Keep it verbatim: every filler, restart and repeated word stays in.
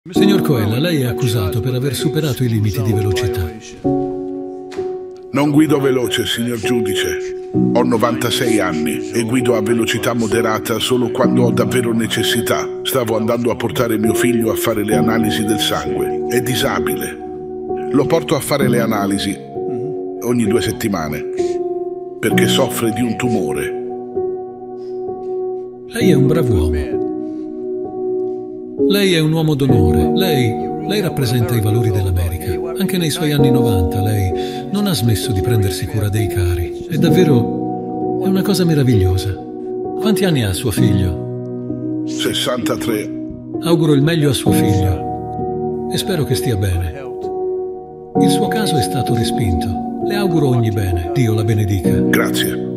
Signor Coella, lei è accusato per aver superato i limiti di velocità. Non guido veloce, signor giudice. Ho novantasei anni e guido a velocità moderata solo quando ho davvero necessità. Stavo andando a portare mio figlio a fare le analisi del sangue. È disabile. Lo porto a fare le analisi ogni due settimane perché soffre di un tumore. Lei è un brav'uomo. Lei è un uomo d'onore. Lei, lei rappresenta i valori dell'America. Anche nei suoi anni novanta lei non ha smesso di prendersi cura dei cari. È davvero... è una cosa meravigliosa. Quanti anni ha suo figlio? sessantatré. Auguro il meglio a suo figlio e spero che stia bene. Il suo caso è stato respinto. Le auguro ogni bene. Dio la benedica. Grazie.